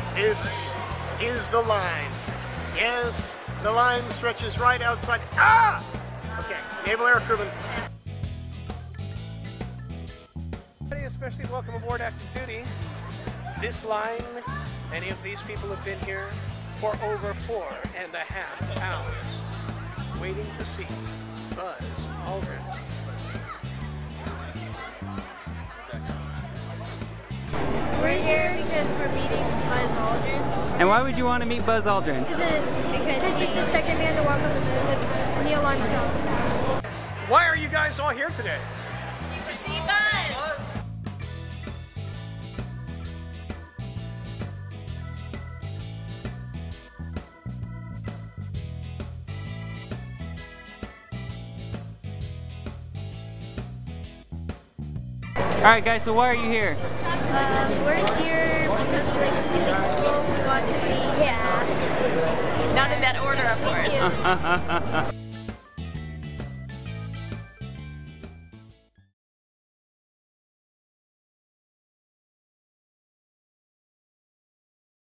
This is the line. Yes, the line stretches right outside. Ah! Okay, Naval Air Crewman. Especially welcome aboard active duty. This line, many of these people have been here for over 4.5 hours, waiting to see Buzz Aldrin. We're here because we're meeting Buzz Aldrin. And why would you want to meet Buzz Aldrin? Because he's the second man to walk on the moon with Neil Armstrong. Why are you guys all here today? To see Buzz! Alright guys, so why are you here? We're here because we like skipping school. We want to be, yeah. Not in that order, of course.